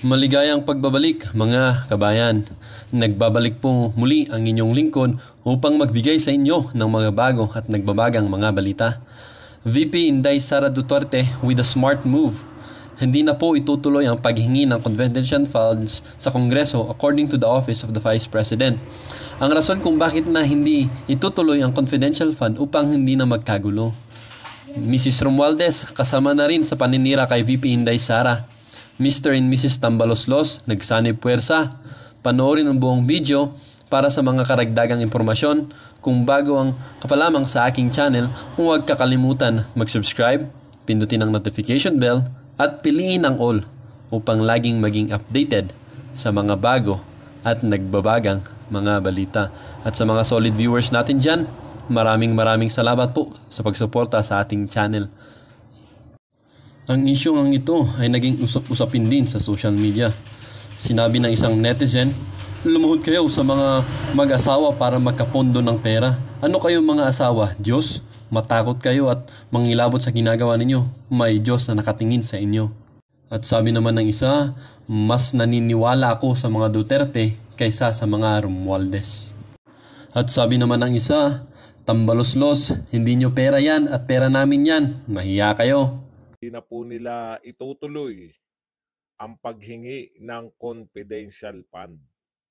Maligayang pagbabalik mga kabayan. Nagbabalik po muli ang inyong lingkod upang magbigay sa inyo ng mga bago at nagbabagang mga balita. VP Inday Sara Duterte with a smart move. Hindi na po itutuloy ang paghingi ng confidential funds sa Kongreso according to the Office of the Vice President. Ang rason kung bakit na hindi itutuloy ang confidential fund upang hindi na magkagulo. Mrs. Romualdez kasama na rin sa paninira kay VP Inday Sara. Mr. and Mrs. Tambaloslos, nagsanib puwersa. Panoorin ang buong video para sa mga karagdagang impormasyon. Kung bago ang kapalamang sa aking channel, huwag kakalimutan mag-subscribe, pindutin ang notification bell, at piliin ang all upang laging maging updated sa mga bago at nagbabagang mga balita. At sa mga solid viewers natin dyan, maraming salamat po sa pagsuporta sa ating channel. Ang isyong ito ay naging usap-usapin din sa social media. Sinabi ng isang netizen, lumuhod kayo sa mga mag-asawa para magkapondo ng pera. Ano kayo mga asawa? Diyos? Matakot kayo at mangilabot sa ginagawa ninyo. May Diyos na nakatingin sa inyo. At sabi naman ng isa, mas naniniwala ako sa mga Duterte kaysa sa mga Romualdez. At sabi naman ng isa, Tambaloslos, hindi nyo pera yan at pera namin yan. Mahiya kayo. Hindi na po nila itutuloy ang paghingi ng confidential fund.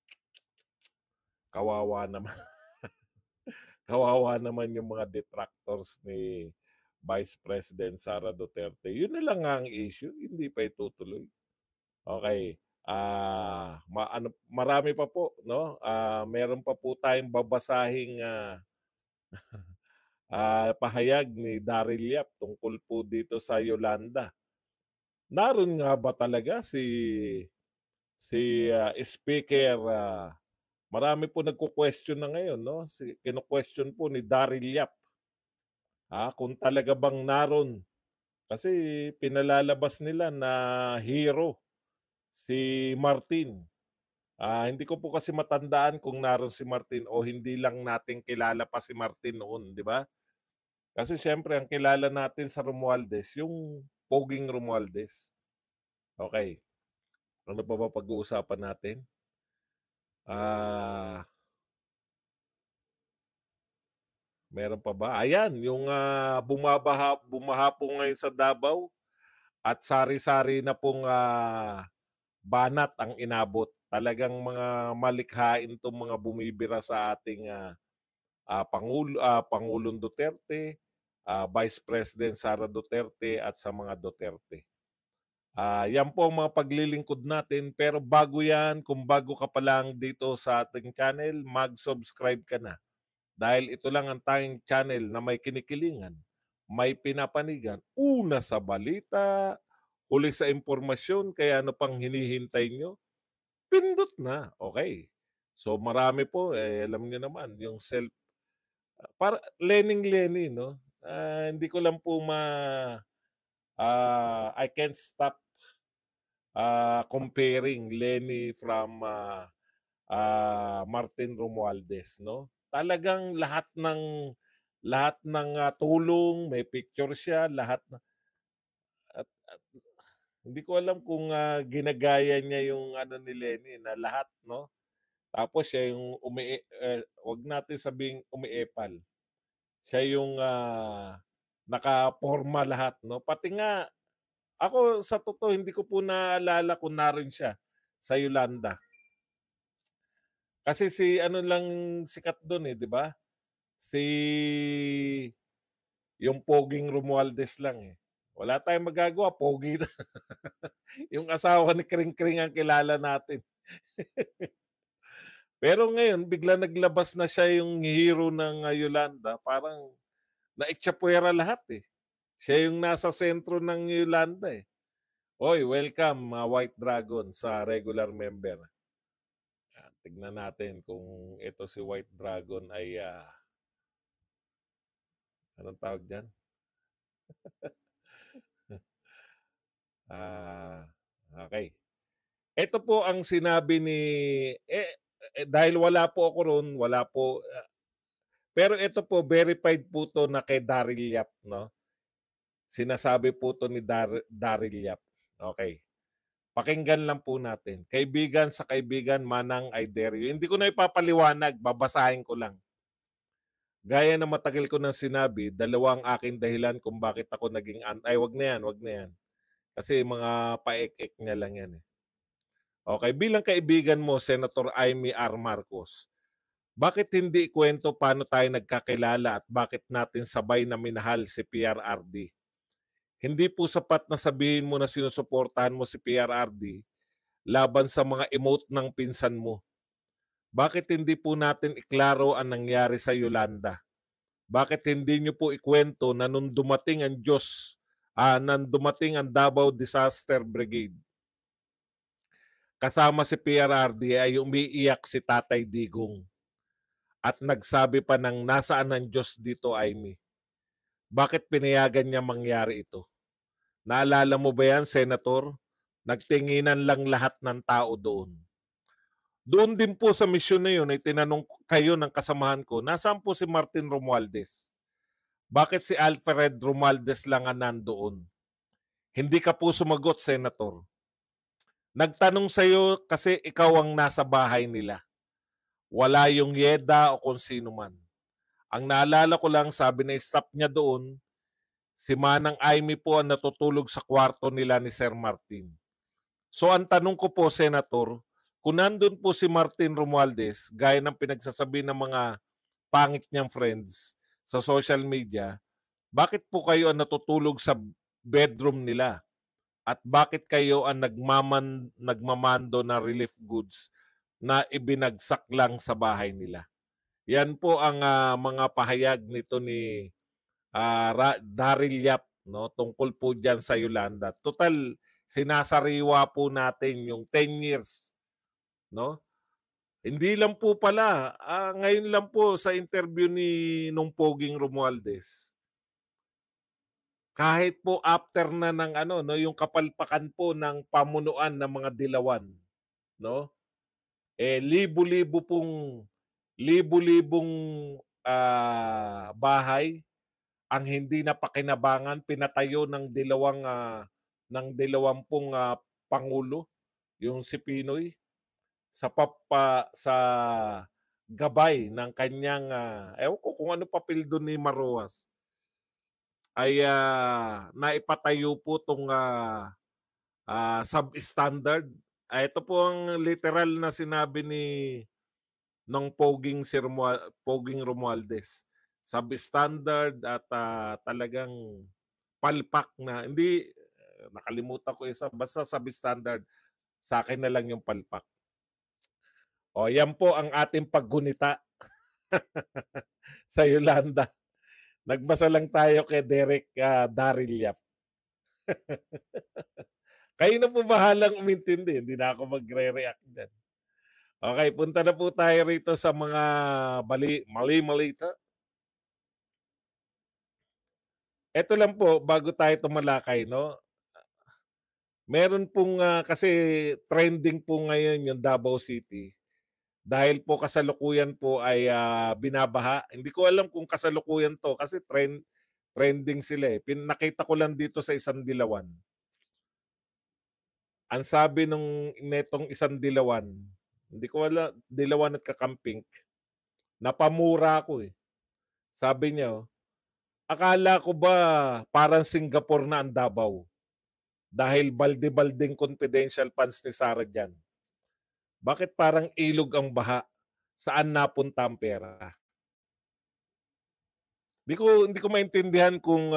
Kawawa naman. Kawawa naman yung mga detractors ni Vice President Sara Duterte. Yun na lang ang issue, hindi pa itutuloy. Okay. Marami pa po, no? Meron pa po tayong babasahing pahayag ni Daryl Yap tungkol po dito sa Yolanda. Naroon nga ba talaga si Speaker? Marami po nagko-question na ngayon, no? Kino-question po ni Daryl Yap. Kung talaga bang naroon. Kasi pinalalabas nila na hero si Martin. Hindi ko po kasi matandaan kung naroon si Martin o hindi lang natin kilala pa si Martin noon, di ba? Kasi syempre ang kilala natin sa Romualdez, yung Poging Romualdez. Okay. Ano pa ba pag-uusapan natin? Meron pa ba? Ayan, yung bumaha po ngayon sa Davao at sari-sari na pong banat ang inabot. Talagang mga malikhain itong mga bumibira sa ating Pangulong Duterte, Vice President Sara Duterte at sa mga Duterte. Yan po ang mga paglilingkod natin. Pero bago yan, kung bago ka pa lang dito sa ating channel, mag-subscribe ka na. Dahil ito lang ang tanging channel na may kinikilingan, may pinapanigan, una sa balita, huli sa impormasyon, kaya ano pang hinihintay nyo? Pindot na. Okay. So marami po, alam niyo naman, yung para Lening-Lenny, no? Hindi ko lang po I can't stop comparing Lenny from Martin Romualdez, no? Talagang lahat ng tulong, may picture siya, lahat at hindi ko alam kung ginagaya niya yung ano ni Lenny na lahat, no? Tapos siya yung wag natin sabing umiepal. Siya yung nakaporma lahat, no? Pati nga ako sa totoo hindi ko po naalala kung naroon siya sa Yolanda. Kasi si ano lang sikat doon di ba? Si yung Poging Romualdez lang Wala tayong magagawa, pogi na. Yung asawa ni Kring Kring ang kilala natin. Pero ngayon, bigla naglabas na siya yung hero ng Yolanda. Parang naitsapuera lahat Siya yung nasa sentro ng Yolanda Oy, welcome White Dragon sa regular member. Tignan natin kung ito si White Dragon ay anong tawag dyan? Okay. Ito po ang sinabi ni dahil wala po ako ron, wala po pero ito po verified po to na kay Daryl Yap, no? Sinasabi po to ni Daryl Yap. Okay. Pakinggan lang po natin. Kaibigan sa kaibigan, manang I dare you. Hindi ko na ipapaliwanag, babasahin ko lang. Gaya na matagal ko nang sinabi, dalawang aking dahilan kung bakit ako naging ay wag na yan, wag na yan. Kasi mga paek-ek niya lang yan eh. Okay, bilang kaibigan mo, Senator Amy R. Marcos, bakit hindi ikwento paano tayo nagkakilala at bakit natin sabay na minahal si PRRD? Hindi po sapat na sabihin mo na sinusuportahan mo si PRRD laban sa mga emote ng pinsan mo. Bakit hindi po natin iklaro ang nangyari sa Yolanda? Bakit hindi nyo po ikwento na nung dumating ang nang dumating ang Davao Disaster Brigade, kasama si PRRD ay umiiyak si Tatay Digong at nagsabi pa ng nasaan ang Diyos dito, Amy? Bakit pinayagan niya mangyari ito? Naalala mo ba yan, Senator? Nagtinginan lang lahat ng tao doon. Doon din po sa misyon na yun ay tinanong kayo ng kasamahan ko, nasaan po si Martin Romualdez? Bakit si Alfred Romualdez lang ang nandoon? Hindi ka po sumagot, Senator. Nagtanong sa iyo kasi ikaw ang nasa bahay nila. Wala yung Yeda o kung sino man. Ang naalala ko lang, sabi na staff niya doon, si Manang Amy po ang natutulog sa kwarto nila ni Sir Martin. So ang tanong ko po, Senator, kung nandun po si Martin Romualdez, gaya ng pinagsasabi ng mga pangit niyang friends sa social media, bakit po kayo ang natutulog sa bedroom nila? At bakit kayo ang nagmamando na relief goods na ibinagsak lang sa bahay nila? Yan po ang mga pahayag nito ni Daryl Yap, no, tungkol po dyan sa Yolanda. Total, sinasariwa po natin yung 10 years. No? Hindi lang po pala, ngayon lang po sa interview nung Poging Romualdez, kahit po after na ng no, yung kapalpakan po ng pamunuan ng mga dilawan, no? Libo-libong bahay ang hindi napakinabangan, pinatayo ng dalawampung pangulo, yung si Pinoy sa gabay ng kanyang ewan ko kung ano papel doon ni Maruas ay naipatayo po itong substandard. Ito po ang literal na sinabi ng Poging Romualdez. Substandard at talagang palpak na. Hindi, nakalimutan ko isa. Basta substandard. Sa akin na lang yung palpak. O, yan po ang ating paggunita sa Yolanda. Nagbasa lang tayo kay Daryl Yap. Kayo na po bahalang umintindi. Hindi na ako magre-react dyan. Okay, punta na po tayo rito sa mga mali-malita. Ito lang po, bago tayo tumalakay, no? Meron pong, kasi trending po ngayon yung Davao City. Dahil po kasalukuyan po ay binabaha. Hindi ko alam kung kasalukuyan to kasi trending sila eh. Nakita ko lang dito sa Isang Dilawan. Ang sabi netong Isang Dilawan, hindi ko alam, Dilawan at Kakamping, napamura ako eh. Sabi niya, akala ko ba parang Singapore na ang Davao? Dahil balde-balding confidential funds ni Sara dyan. Bakit parang ilog ang baha? Saan napunta ang pera? Hindi ko maintindihan kung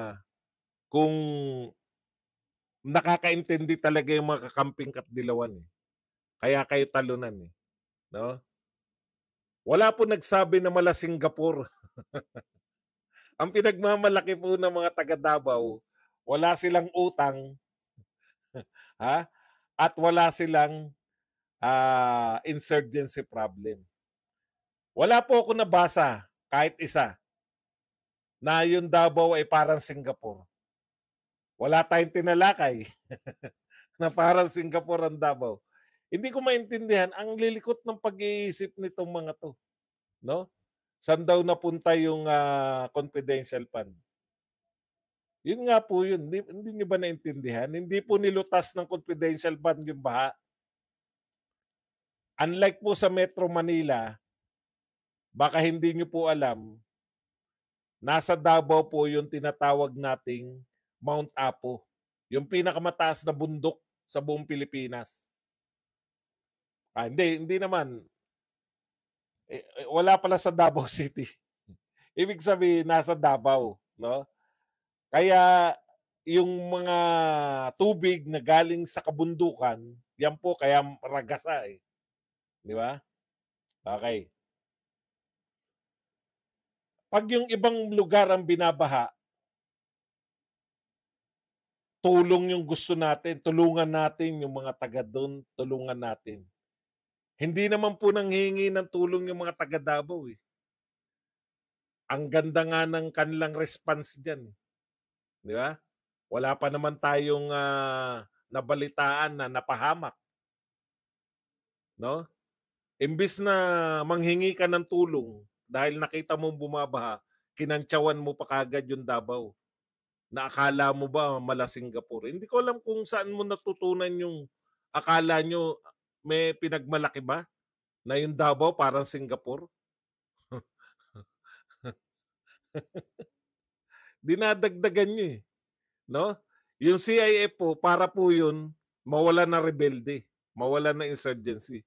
nakakaintindi talaga yung mga Kakamping at Dilawan eh. Kaya kayo talunan eh. No? Wala po nagsabi na mala Singapore. Ang pinagmamalaki po ng mga taga Davao, wala silang utang, ha? At wala silang insurgency problem. Wala po ako nabasa kahit isa na yung Davao ay parang Singapore. Wala tayong tinalakay na parang Singapore ang Davao. Hindi ko maintindihan ang lilikot ng pag-iisip nitong mga to, no? Saan daw napunta yung confidential fund? Yun nga po yun. Hindi niyo ba naintindihan? Hindi po nilutas ng confidential bond yung baha. Unlike po sa Metro Manila, baka hindi niyo po alam, nasa Davao po yung tinatawag nating Mount Apo. Yung pinakamataas na bundok sa buong Pilipinas. Hindi naman. Wala pala sa Davao City. Ibig sabihin, nasa Davao. No? Kaya yung mga tubig na galing sa kabundukan, yan po kaya ragasa eh. Di ba? Okay. Pag yung ibang lugar ang binabaha, tulong yung gusto natin, tulungan natin yung mga taga doon, tulungan natin. Hindi naman po nanghihingi ng tulong yung mga taga Davao eh. Ang ganda nga ng kanilang response dyan. Di ba? Wala pa naman tayong nabalitaan na napahamak. No? Imbis na manghingi ka ng tulong dahil nakita mong bumabaha, kinantsawan mo pa kagad yung Davao. Na akala mo ba mala Singapore? Hindi ko alam kung saan mo natutunan yung akala nyo may pinagmalaki ba na yung Davao parang Singapore? Dinadagdagan nyo eh. No? Yung CIF po, para po yun, mawala na rebelde, mawala na insurgency.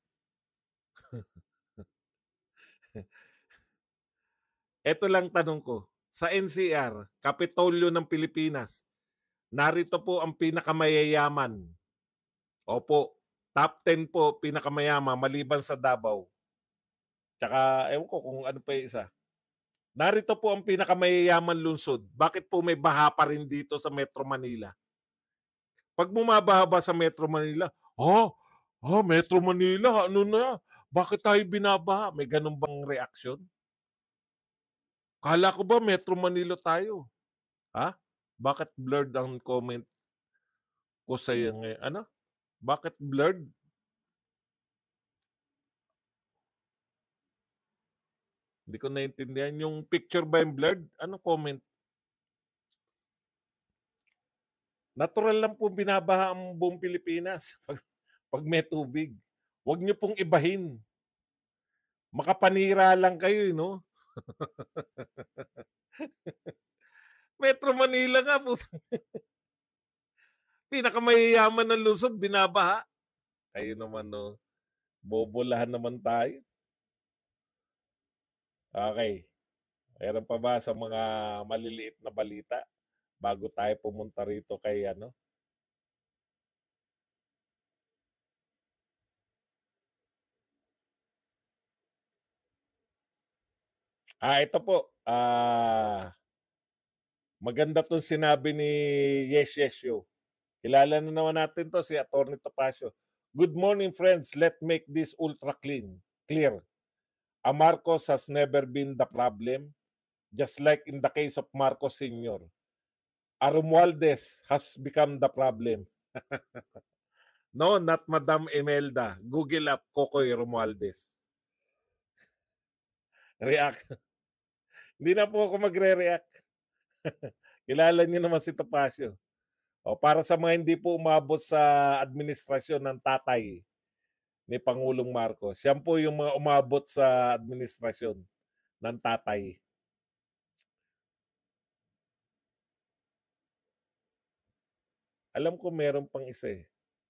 Ito lang tanong ko. Sa NCR, Kapitolyo ng Pilipinas, narito po ang pinakamayayaman. Opo, top 10 po pinakamayaman maliban sa Davao. Tsaka, ewan ko kung ano pa yung isa. Narito po ang pinakamayayaman lungsod. Bakit po may baha pa rin dito sa Metro Manila? Pag bumabaha ba sa Metro Manila, Metro Manila, ano na? Bakit tayo binabaha? May ganun bang reaksyon? Kala ko ba Metro Manila tayo? Ha? Bakit blurred ang comment ko sa iyo ngayon? Ano? Bakit blurred? Hindi ko naintindihan. Yung picture ba yung blurred? Anong comment? Natural lang po binabaha ang buong Pilipinas pag may tubig. Huwag niyo pong ibahin. Makapanira lang kayo, no? Metro Manila nga po. Pinakamayayaman ng lungsod, binabaha. Kayo naman, no? Bobolahan naman tayo. Okay. Meron pa ba sa mga maliliit na balita bago tayo pumunta rito kay ano? Ito po. Maganda tong sinabi ni Yes Yes Show. Kilala na naman natin to si Atty. Topacio. Good morning friends. Let's make this ultra clear. A Marcos has never been the problem, just like in the case of Marcos Sr. A Romualdez has become the problem. No, not Madam Imelda. Google up Kokoy Romualdez. React. Hindi na po ako magre-react. Kilala niyo naman si Topacio. Para sa mga hindi po umabot sa administrasyon ng tatay ni Pangulong Marcos, siya po yung mga umabot sa administrasyon ng tatay. Alam ko meron pang isa eh.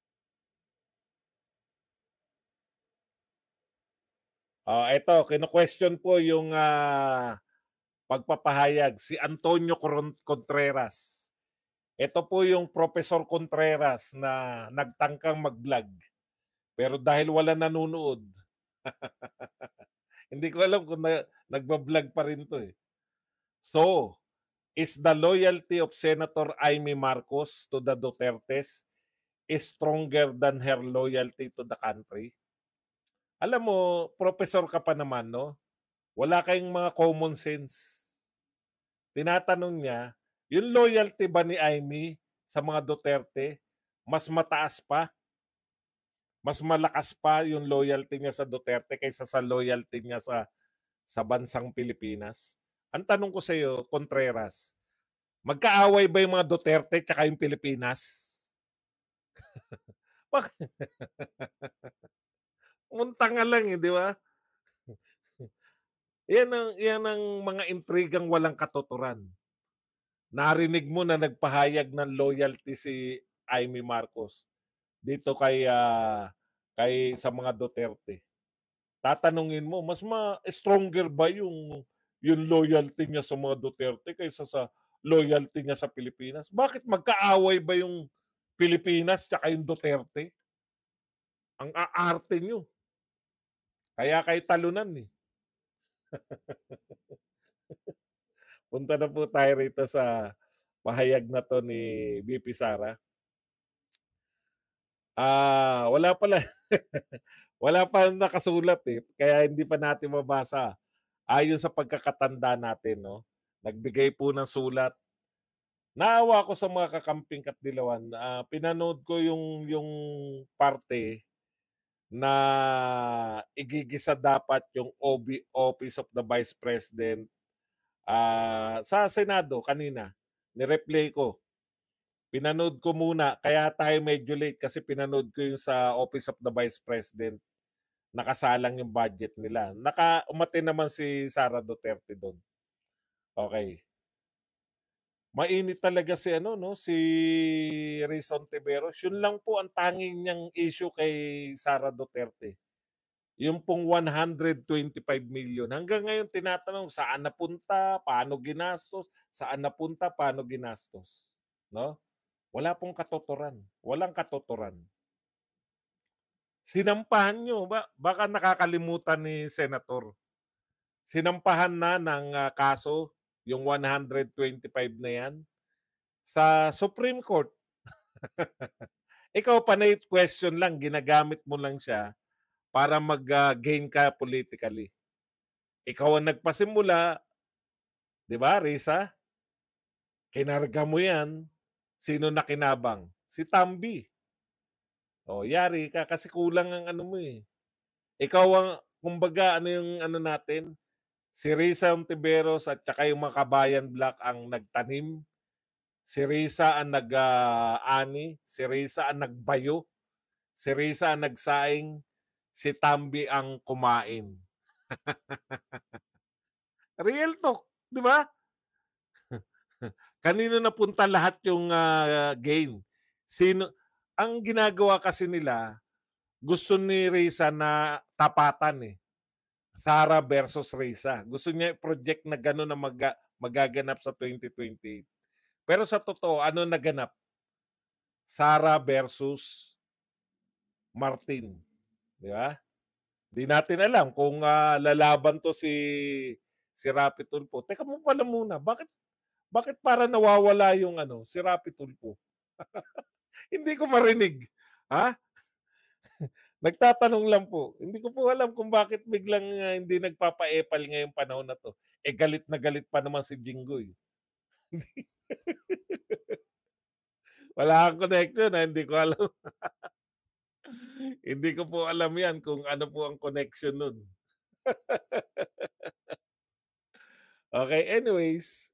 Ito, kino-question po yung pagpapahayag si Antonio Contreras. Ito po yung Professor Contreras na nagtangkang mag-vlog. Pero dahil wala nanonood, hindi ko alam kung nagba-vlog pa rin to eh. So, is the loyalty of Senator Amy Marcos to the Dutertes is stronger than her loyalty to the country? Alam mo, professor ka pa naman, no? Wala kayong mga common sense. Tinatanong niya, yung loyalty ba ni Amy sa mga Duterte mas mataas pa? Mas malakas pa yung loyalty niya sa Duterte kaysa sa loyalty niya sa bansang Pilipinas? Ang tanong ko sa iyo, Contreras, Magkaaway ba yung mga Duterte tsaka yung Pilipinas? Munta nga lang eh, di ba? Yan ang mga intrigang walang katuturan. Narinig mo na nagpahayag ng loyalty si Amy Marcos dito kay sa mga Duterte. Tatanungin mo, mas stronger ba yung loyalty niya sa mga Duterte kaysa sa loyalty niya sa Pilipinas? Bakit magkaaway ba yung Pilipinas tsaka yung Duterte? Ang aarte nyo. Kaya kayo talunan eh. Punta na po tayo rito sa pahayag na to ni VP Sara. Wala pala. Wala pa nakasulat eh. Kaya hindi pa natin mabasa. Ayon sa pagkakatanda natin, no? Nagbigay po ng sulat. Naawa ko sa mga kakamping Katdilawan. Pinanood ko yung parte na igigisa dapat yung Office of the Vice President sa Senado kanina. Ni-replay ko. Pinanood ko muna, kaya tayo medyo late kasi pinanood ko yung sa Office of the Vice President. Nakasalang yung budget nila. Umate naman si Sara Duterte doon. Okay. Mainit talaga si si Rizon Tiberos. Yun lang po ang tanging niyang issue kay Sara Duterte. Yung pong 125 million. Hanggang ngayon tinatanong saan napunta, paano ginastos, saan napunta, paano ginastos. No? Wala pong katuturan. Walang katuturan. Sinampahan nyo. Baka nakakalimutan ni Senator. Sinampahan na ng kaso yung 125 na yan sa Supreme Court. Ikaw panay question lang, ginagamit mo lang siya para mag-gain ka politically. Ikaw ang nagpasimula, di ba, Risa? Kinarga mo yan. Sino nakinabang? Si Tambi. O, yari ka kasi kulang ang ano mo eh. Ikaw ang, kumbaga, ano yung ano natin? Si Risa Ontiveros at saka yung mga Kabayan Black ang nagtanim. Si Risa ang nag-ani. Si Risa ang nagbayo. Si Risa ang nagsaing. Si Tambi ang kumain. Real talk, di ba? Kanino napunta lahat yung gain? Ang ginagawa kasi nila, gusto ni Risa na tapatan eh. Sara versus Risa. Gusto niya i-project na gano'n na magaganap sa 2028. Pero sa totoo, ano naganap? Sara versus Martin. Di ba? Di natin alam kung lalaban to si Rapi Tulfo. Teka mo pala muna, bakit para nawawala yung si Rapi Tulfo? Hindi ko marinig. Ha? Nagtatanong lang po. Hindi ko po alam kung bakit biglang hindi nagpapa-epal ngayong panahon na to. Galit na galit pa naman si Jinggoy. Wala kang connection, hindi ko alam. Hindi ko po alam yan kung ano po ang connection nun. Okay, anyways.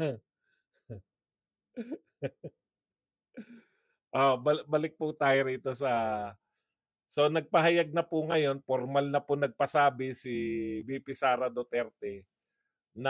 Balik po tayo rito sa... So nagpahayag na po ngayon, formal na po nagpasabi si VP Sara Duterte na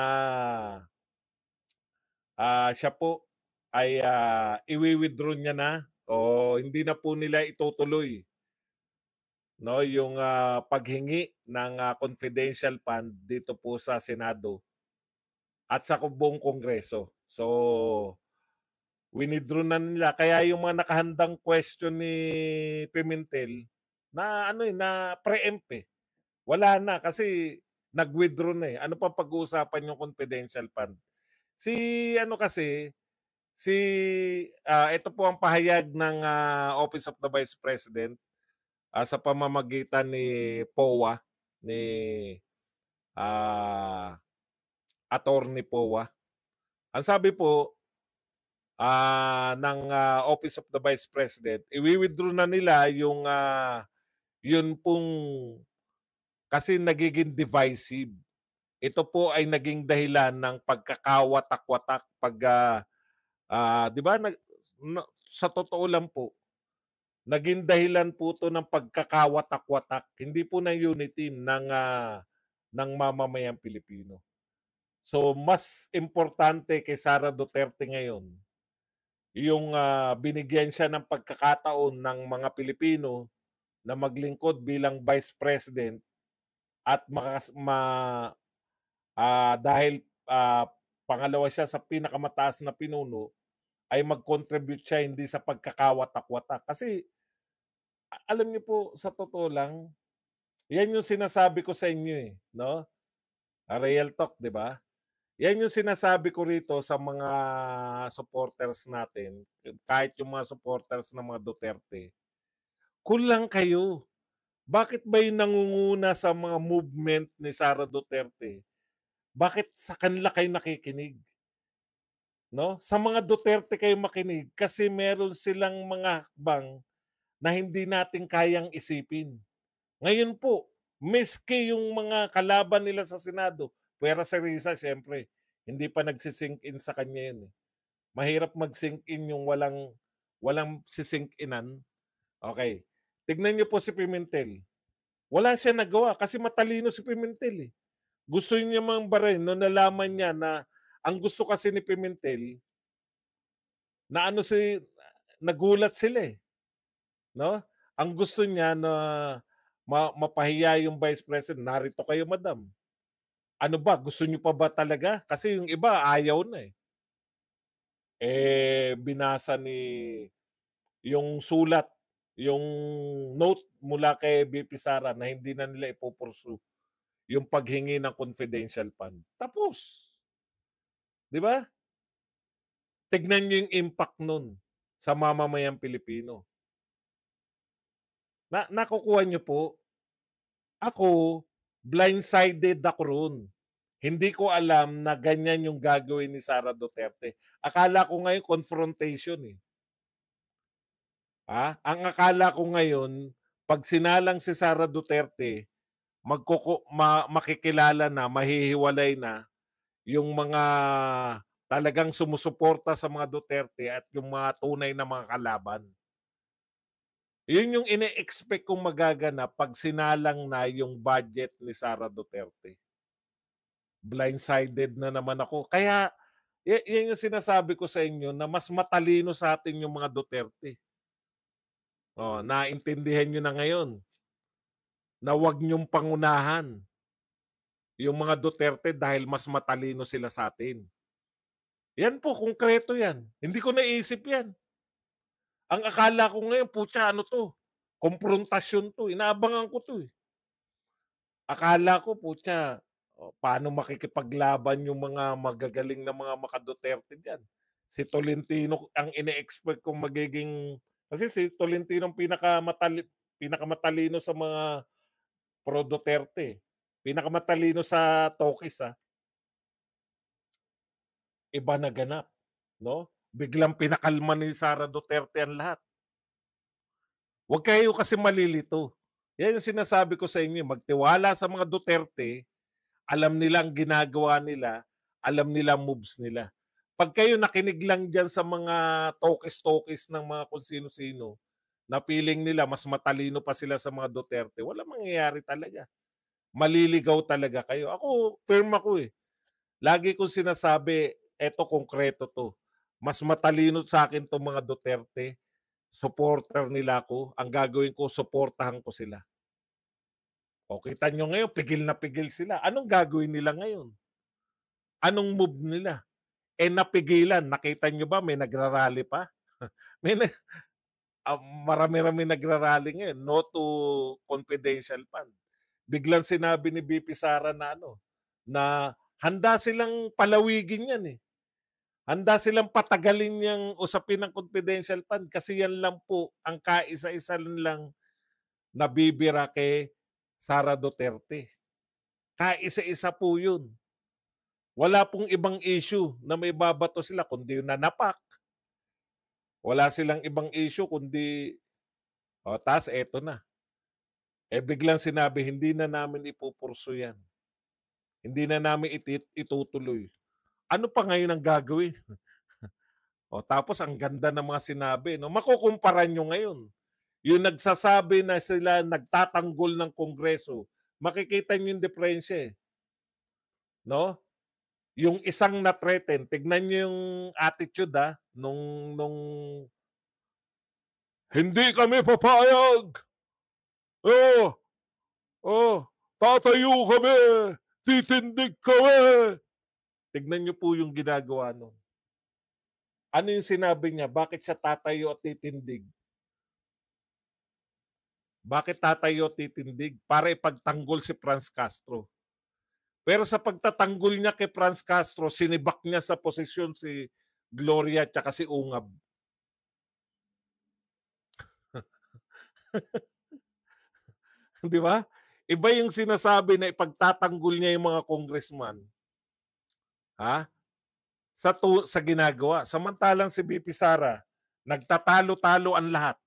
siya po ay i-withdraw niya na o hindi na po nila itutuloy yung paghingi ng confidential fund dito po sa Senado at sa buong Kongreso. So winidraw na nila, kaya yung mga nakahandang question ni Pimentel na na preempt eh. Wala na kasi nag-withdraw na eh. Ano pa pag-uusapan yung confidential fund? Ito po ang pahayag ng Office of the Vice President sa pamamagitan ni POA, ni Attorney POA. Ang sabi po ng Office of the Vice President, i-withdraw na nila yung yun pong kasi nagiging divisive. Ito po ay naging dahilan ng pagkakawatak-watak, 'Di ba sa totoo lang po, naging dahilan po 'to ng pagkakawatak-watak, hindi po ng unity ng mamamayang Pilipino. So, mas importante kay Sara Duterte ngayon yung, binigyan siya ng pagkakataon ng mga Pilipino na maglingkod bilang Vice President at dahil, pangalawa siya sa pinakamataas na pinuno, ay mag-contribute siya hindi sa pagkakawatak-watak. Kasi alam niyo po, sa totoo lang, yan yung sinasabi ko sa inyo, eh, 'no? Real talk, 'di ba? Yan yung sinasabi ko rito sa mga supporters natin, kahit yung mga supporters ng mga Duterte. Kulang kayo. Bakit ba yung nangunguna sa mga movement ni Sara Duterte? Bakit sa kanila kayo nakikinig? 'No? Sa mga Duterte kayo makinig kasi meron silang mga hakbang na hindi natin kayang isipin. Ngayon po, miski yung mga kalaban nila sa Senado, puwera si Risa siyempre, hindi pa in sa kanya yun, eh. Mahirap mag-sink in yung walang sisink-inan. Okey, tignan niyo po si Pimentel. Wala siyang nagawa kasi matalino si Pimentel, eh. Gusto niya mang barayin nung nalaman niya na ang gusto kasi ni Pimentel na nagulat sila, eh, 'no? Ang gusto niya na mapahiya yung Vice President, "Narito kayo madam. Ano ba, gusto niyo pa ba talaga?" Kasi yung iba ayaw na, eh. Binasa yung sulat, yung note mula kay VP Sara na hindi na nila yung paghingi ng confidential fund. Tapos, 'di ba? Tignan niyo yung impact nun sa mamamayang Pilipino. Nakukuha niyo po? Ako, blindsided ako ro'n. Hindi ko alam na ganyan yung gagawin ni Sara Duterte. Akala ko ngayon confrontation, eh. Ang akala ko ngayon 'pag sinalang si Sara Duterte, makikilala na, mahihiwalay na yung mga talagang sumusuporta sa mga Duterte at yung mga tunay na mga kalaban. Yun yung ine-expect kong magaganap 'pag sinalang na yung budget ni Sara Duterte. Blindsided na naman ako. Kaya yan yung sinasabi ko sa inyo na mas matalino sa atin yung mga Duterte. Oh, naintindihan niyo na ngayon na 'wag niyong pangunahan yung mga Duterte dahil mas matalino sila sa atin. Yan po, konkreto yan. Hindi ko naisip yan. Ang akala ko ngayon, putya ano 'to, komprontasyon 'to, inaabangan ko 'to, eh. Akala ko putya, paano makikipaglaban yung mga magagaling na mga maka-Duterte diyan. Si Tolentino ang ine-expect kong magiging kasi si Tolentino ang pinakamatalino sa mga pro Duterte, pinakamatalino sa talkies, iba na ganap, 'no? Biglang pinakalma ni Sara Duterte ang lahat. Huwag kayo kasi malilito. Yan yung sinasabi ko sa inyo, magtiwala sa mga Duterte, alam nila ang ginagawa nila, alam nila ang moves nila. 'Pag kayo nakinig lang diyan sa mga talkies-talkies ng mga kung sino-sino, na feeling nila mas matalino pa sila sa mga Duterte, walang mangyayari talaga. Maliligaw talaga kayo. Ako, firm ako, eh. Lagi kong sinasabi, eto konkreto 'to, mas matalino sa'kin 'tong mga Duterte, supporter nila ako, ang gagawin ko suportahan ko sila. O kita niyo ngayon pigil na pigil sila, anong gagawin nila ngayon? Anong move nila? Napigilan, nakita niyo ba may nagra-rally pa? May nag marami-raming nagra-rally ngayon, no to confidential fund. Biglang sinabi ni VP Sara na na handa silang palawigin 'yan, eh. Handa silang patagalin yang usapin ng confidential fund kasi yan lang po ang kaisa-isa lang nabibira kay Sara Duterte. Kaisa-isa po yun. Wala pong ibang issue na may babato sila kundi yung nanapak. Wala silang ibang issue kundi, taas eto na. Biglang sinabi, hindi na namin ipupursu yan. Hindi na namin itutuloy. Ano pa ngayon ang gagawin? O tapos ang ganda ng mga sinabi, no? Makukumpara nyo ngayon. Yung nagsasabi na sila nagtatanggol ng Kongreso, makikita nyo yung diferensya, no? Yung isang na-threaten, tignan nyo yung attitude nung hindi kami papayag. Oh, oh, tatayo kami. Titindig kami. Tignan nyo po yung ginagawa nun. Ano yung sinabi niya? Bakit siya tatayo at titindig? Bakit tatayo at titindig? Para ipagtanggol si Franz Castro. Pero sa pagtatanggol niya kay Franz Castro, sinibak niya sa posisyon si Gloria at si Ungab. Di ba? Iba yung sinasabi na ipagtatanggol niya yung mga congressman. Ha? Sa ginagawa. Samantalang si BP Sara, nagtatalo-talo ang lahat.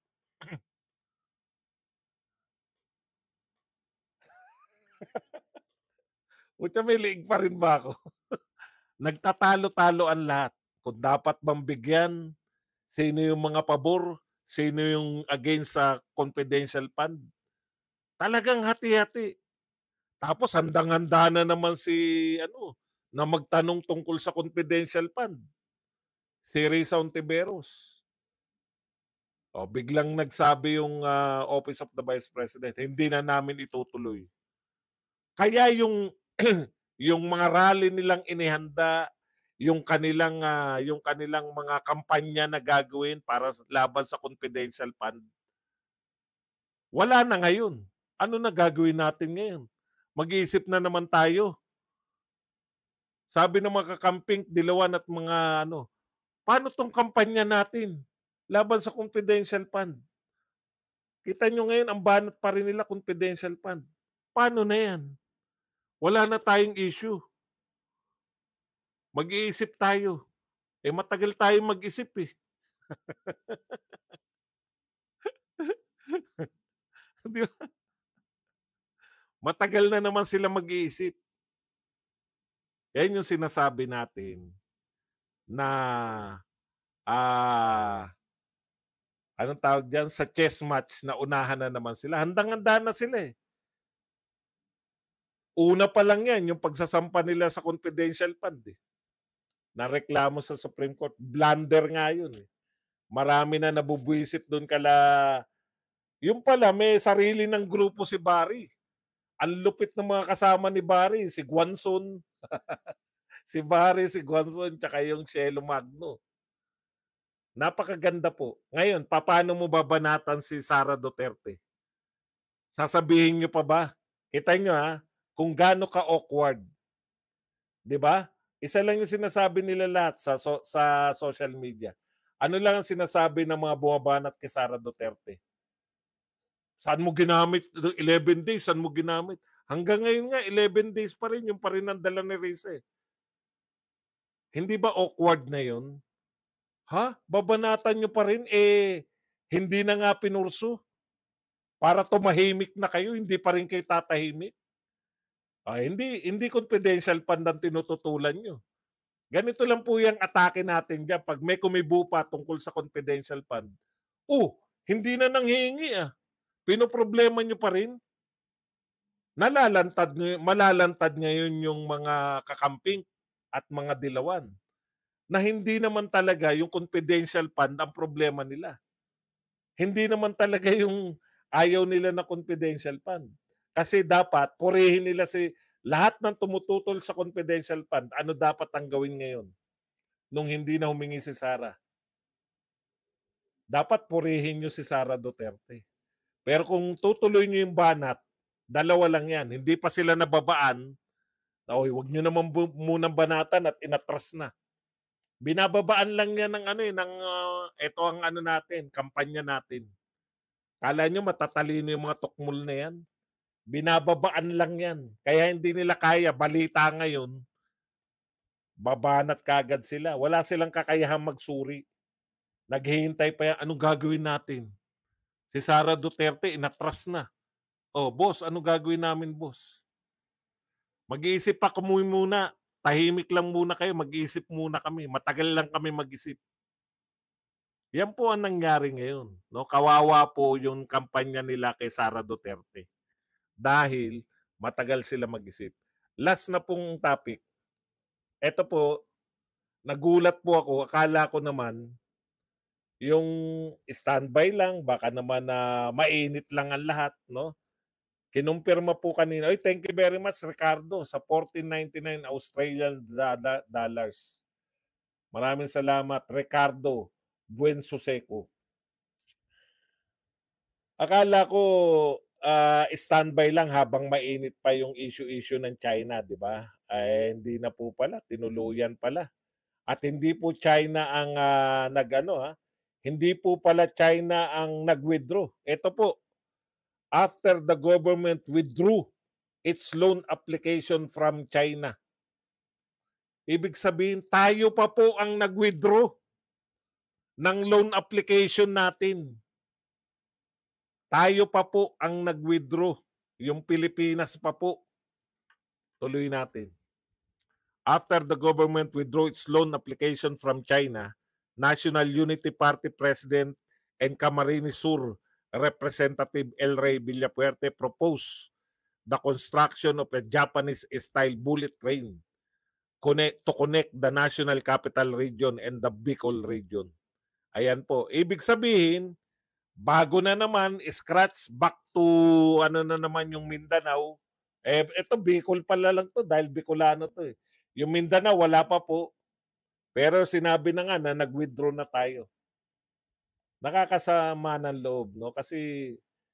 Uta, may liig pa rin ba ako? Nagtatalo-talo ang lahat. Kung dapat bang bigyan, sino yung mga pabor, sino yung against sa confidential fund. Talagang hati-hati. Tapos handang-handa na naman na magtanong tungkol sa confidential fund. Si Risa Ontiveros. O, biglang nagsabi yung Office of the Vice President, hindi na namin itutuloy. Kaya yung yung mga rally nilang inihanda, yung kanilang mga kampanya na gagawin para laban sa confidential fund. Wala na ngayon. Ano na gagawin natin ngayon? Mag-iisip na naman tayo. Sabi ng mga kakamping, dilawan at mga paano tong kampanya natin laban sa confidential fund? Kita nyo ngayon, ang banat pa rin nila confidential fund. Paano na yan? Wala na tayong issue. Mag-iisip tayo. Matagal tayong mag-isip eh. Di ba? Matagal na naman sila mag-iisip. Yan yung sinasabi natin na anong tawag dyan? Sa chess match na unahan na naman sila. Handang-handa na sila eh. Una pa lang yan, yung pagsasampa nila sa confidential fund eh. Nareklamo sa Supreme Court. Blunder nga yun eh. Marami na nabubwisit doon kala. Yung pala, may sarili ng grupo si Barry. Ang lupit ng mga kasama ni Barry. Si Guanzon. Si Barry, si Guanzon, tsaka yung Cielo Magno. Napakaganda po. Ngayon, paano mo babanatan si Sara Duterte? Sasabihin nyo pa ba? Kita nyo kung gaano ka-awkward. 'Di ba? Isa lang yung sinasabi nila lahat sa social media. Ano lang ang sinasabi ng mga bumabanat kay Sara Duterte? Saan mo ginamit? 11 days, saan mo ginamit? Hanggang ngayon nga, 11 days pa rin, yung pa rin ang dala ni Risa eh. Hindi ba awkward na yun? Babanatan nyo pa rin, hindi na nga pinurso. Para tumahimik na kayo, hindi pa rin kayo tatahimik. Hindi confidential fund ang tinututulan nyo. Ganito lang po yung atake natin dyan. Pag may kumibo pa tungkol sa confidential fund, hindi na nanghihingi pinoproblema nyo pa rin. Malalantad ngayon yung mga kakamping at mga dilawan na hindi naman talaga yung confidential fund ang problema nila. Hindi naman talaga yung ayaw nila na confidential fund. Kasi dapat purihin nila lahat ng tumututol sa confidential fund. Ano dapat ang gawin ngayon nung hindi na humingi si Sara? Dapat purihin nyo si Sara Duterte. Pero kung tutuloy nyo yung banat, dalawa lang yan. Hindi pa sila nababaan. Huwag nyo naman munang banatan at inatras na. Binababaan lang yan ito ang natin, kampanya natin. Kala nyo matatalino yung mga tukmul na yan? Binababaan lang yan. Kaya hindi nila kaya. Balita ngayon, babanat kagad sila. Wala silang kakayahang magsuri. Naghihintay pa yan. Anong gagawin natin? Si Sara Duterte, inatras na. Boss, anong gagawin namin, boss? Mag-iisip pa kami muna. Tahimik lang muna kayo. Mag-iisip muna kami. Matagal lang kami mag-isip. Yan po ang nangyari ngayon, no? Kawawa po yung kampanya nila kay Sara Duterte dahil matagal sila mag-isip. Last na pong topic. Eto po, nagulat po ako, akala ko naman yung standby lang, baka naman na mainit lang ang lahat, no? Kinumpirma po kanina. Oy, thank you very much, Ricardo, sa 14.99 Australian dollars. Maraming salamat, Ricardo Buensuseco. Akala ko standby lang habang mainit pa yung issue ng China, di ba? Ay hindi na po pala, tinuluyan pala. At hindi po China ang hindi po pala China ang nag-withdraw. Ito po, after the government withdrew its loan application from China. Ibig sabihin, tayo pa po ang nag-withdraw ng loan application natin. Tayo pa po ang nag-withdraw. Yung Pilipinas pa po. Tuloy natin. After the government withdrew its loan application from China, National Unity Party President and Camarines Sur Representative El Rey Villapuerte proposed the construction of a Japanese-style bullet train to connect the National Capital Region and the Bicol Region. Ayan po. Ibig sabihin, bago na naman, scratch back to ano na naman yung Mindanao. Ito Bicol pala lang to dahil Bicolano to eh. Yung Mindanao wala pa po. Pero sinabi na nga na nag-withdraw na tayo. Nakakasama ng loob, no? Kasi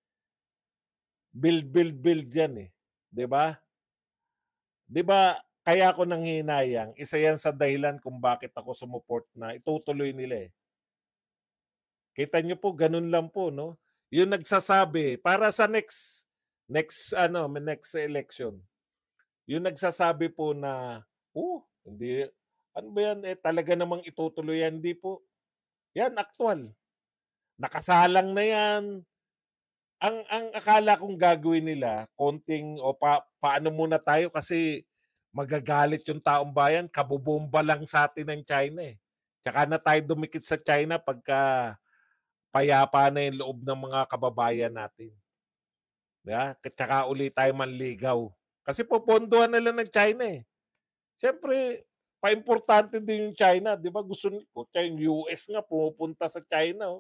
build yan eh. 'Di ba? 'Di ba kaya ako nanghihinayang, isa yan sa dahilan kung bakit ako sumuport na itutuloy nila eh. Kita niyo po, ganun lang po, no? Yung nagsasabi para sa next election. Yung nagsasabi po na, hindi, ano ba yan, talaga namang itutuloy yan, hindi po. Yan, aktual. Nakasalang na yan. Ang akala kong gagawin nila, konting, paano muna tayo kasi magagalit yung taong bayan, kabubomba lang sa atin ng China eh. Tsaka na tayo dumikit sa China pagka payapa na yung loob ng mga kababayan natin. Yeah? Tsaka ulit tayo manligaw. Kasi popondohan nila ng China eh. Siyempre, pa-importante din yung China. Di ba gusto nyo, yung US nga pumupunta sa China.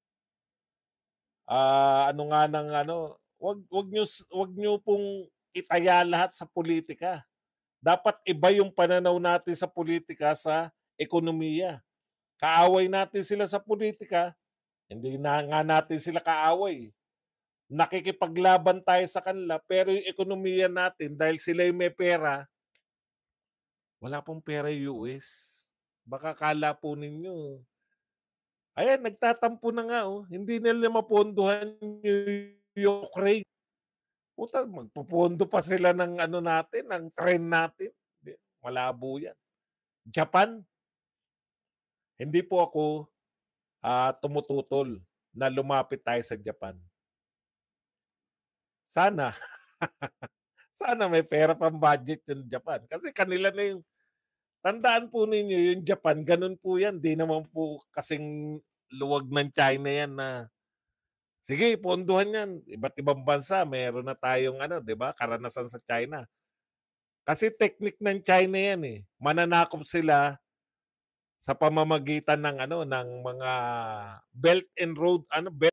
Wag nyo pong itaya lahat sa politika. Dapat iba yung pananaw natin sa politika sa ekonomiya. Kaaway natin sila sa politika, hindi na nga natin sila kaaway. Nakikipaglaban tayo sa kanila, pero yung ekonomiya natin, dahil sila yung may pera, wala pong pera yung US. Baka kala po ninyo. Ayan, nagtatampo na nga. Hindi nila mapondohan yung Ukraine. Puta, magpupondo pa sila ng natin, ng trend natin. Malabo yan. Japan, hindi po ako tumututol na lumapit tayo sa Japan. Sana. Sana may pera pang budget yung Japan. Kasi kanila na yung, tandaan po ninyo, yung Japan, ganun po yan. Di naman po kasing luwag ng China yan na, sige, ponduhan yan. Iba't ibang bansa, meron na tayong di ba, karanasan sa China. Kasi technique ng China yan eh. Mananakop sila sa pamamagitan ng ng mga Belt and Road, Belt